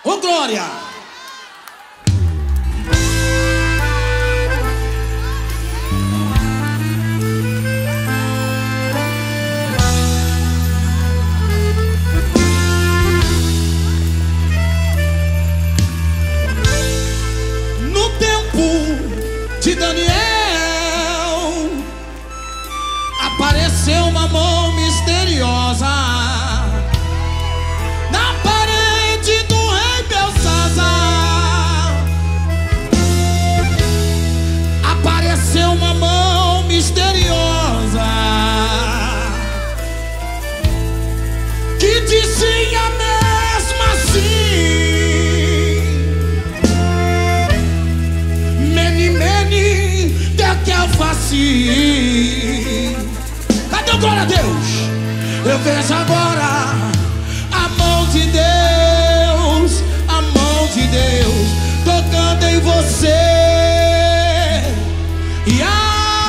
Ô Glória! No tempo de Daniel apareceu uma mão misteriosa na parede do rei Belsazar. Apareceu uma mão misteriosa que dizia mesmo assim: Mene, mene, tekel faci. Cadê o glória a Deus? Eu vejo agora a mão de Deus, a mão de Deus tocando em você e a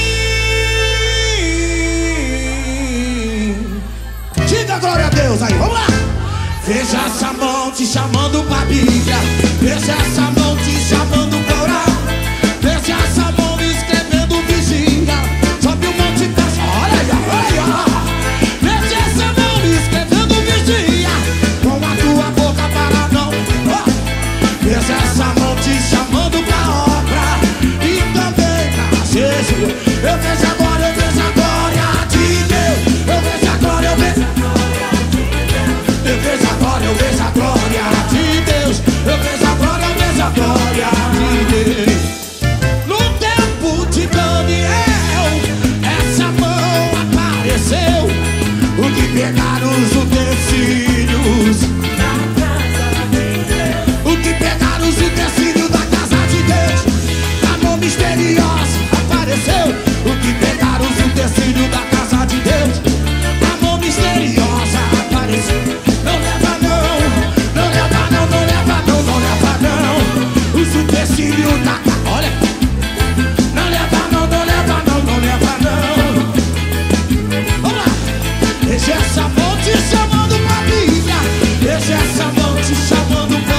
mim. Diga glória a Deus aí, vamos lá. Veja essa mão te chamando pra Bíblia. Veja essa mão te chamando pra orar. Veja essa mão escrevendo vigia. Sobe um monte de peça, olha aí, olha aí. Veja essa mão escrevendo vigia. Com a tua boca para não. Veja essa mão te chamando pra obra e também pra jejum. Eu vejo agora, eu vejo a glória de Deus. Eu vejo a glória, eu vejo a glória de Deus. Eu vejo a glória, eu vejo a glória de Deus. Eu vejo a glória, eu vejo a glória de Deus. No tempo de Daniel, essa mão apareceu. O que pegaram os utensílios da casa de Deus. O que pegaram os utensílios da casa de Deus. A mão misteriosa apareceu. O que pegaram os utensílios da casa de Deus. A mão misteriosa apareceu. Não leva não, não leva não, não leva não, não leva não. Os utensílios da casa, olha. Não leva não, não leva não, não leva não. Vamos lá. Deixa essa mão te chamando pra Bíblia. Deixa essa mão te chamando pra